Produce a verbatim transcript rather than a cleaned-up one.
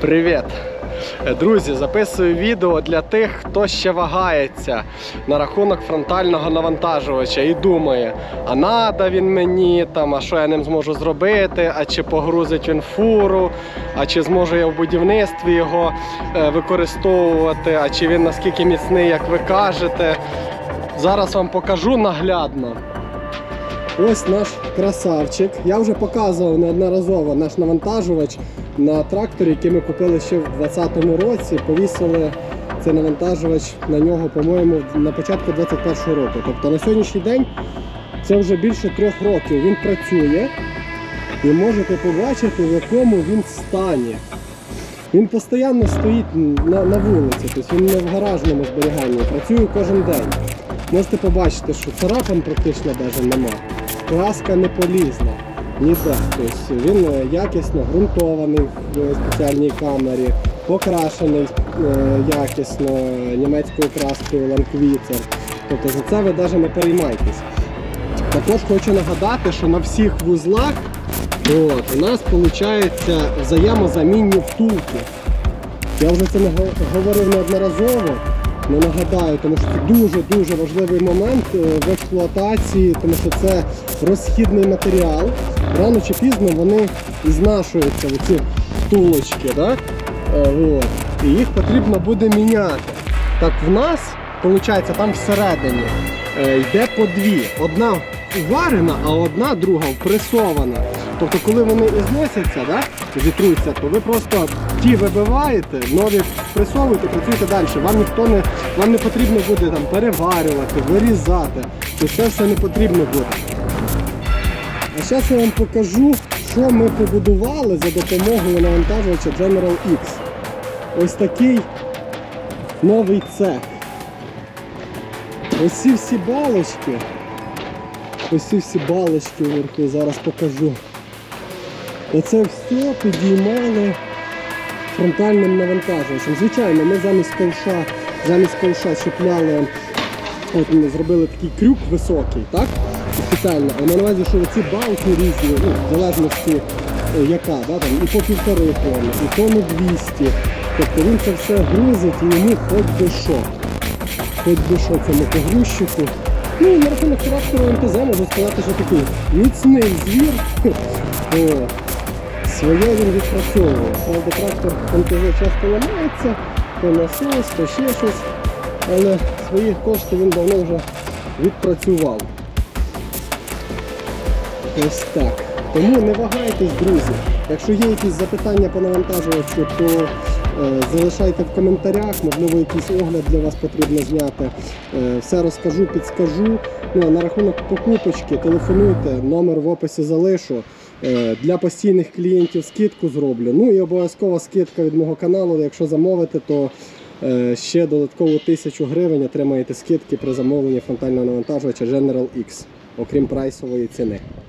Привіт! Друзі, записую відео для тих, хто ще вагається на рахунок фронтального навантажувача і думає, а надо він мені, там, а що я ним зможу зробити, а чи погрузить він фуру, а чи зможу я в будівництві його е, використовувати, а чи він наскільки міцний, як ви кажете. Зараз вам покажу наглядно. Ось наш красавчик. Я вже показував неодноразово наш навантажувач на тракторі, який ми купили ще в двадцятому році. Повісили цей навантажувач на нього, по-моєму, на початку двадцять першого року. Тобто на сьогоднішній день це вже більше трьох років. Він працює і можете побачити, в якому він стані. Він постійно стоїть на, на вулиці, тобто він не в гаражному зберіганні, працює кожен день. Можете побачити, що царапин практично навіть нема. Краска не полізла ніде. Тобто він якісно ґрунтований в спеціальній камері, покрашений якісно німецькою краскою Ланквіцер. Тобто за це ви навіть не переймайтесь. Також хочу нагадати, що на всіх вузлах от, у нас виходить взаємозамінні втулки. Я вже це говорив неодноразово. Не нагадаю, тому що це дуже-дуже важливий момент в експлуатації, тому що це розхідний матеріал. Рано чи пізно вони знашуються, оці втулочки, да? От. І їх потрібно буде міняти. Так в нас, виходить, там всередині йде по дві. Одна варена, а одна друга впресована. Тобто, коли вони ізносяться, да, зітруться, то ви просто ті вибиваєте, нові пресовуєте, працюєте далі. Вам ніхто не, вам не потрібно буде там переварювати, вирізати. Тобто це все не потрібно буде. А зараз я вам покажу, що ми побудували за допомогою навантажувача General X. Ось такий новий цех. Ось ці всі балочки. Ось ці всі балочки вверху, зараз покажу. Оце все підіймали фронтальним навантажувачем. Звичайно, ми замість ковша, замість ковша чіпляли, от ми зробили такий крюк високий, так? Спеціально. А на увазі, що ці балки різні, ну, в залежності яка, да? Там, і по півтори тонни, і тонну двісті. Тобто він це все грузить і йому хоч би що. Хоч би що цьому погрузчику. Ну і на рахунок трактору ем те зет можу сказати, що такий міцний звір. О, своє він відпрацьовує. Правда, трактор ем те зет часто ламається, то насос, то ще щось. Але свої кошти він давно вже відпрацював. Ось так. Тому не вагайтесь, друзі. Якщо є якісь запитання по навантажувачу, то е, залишайте в коментарях, можливо якийсь огляд для вас потрібно зняти. Е, все розкажу, підскажу. Ну, а на рахунок покупочки телефонуйте, номер в описі залишу. Е, для постійних клієнтів скидку зроблю. Ну і обов'язкова скидка від мого каналу, якщо замовите, то е, ще додатково тисячу гривень отримаєте скидки при замовленні фронтального навантажувача General X, окрім прайсової ціни.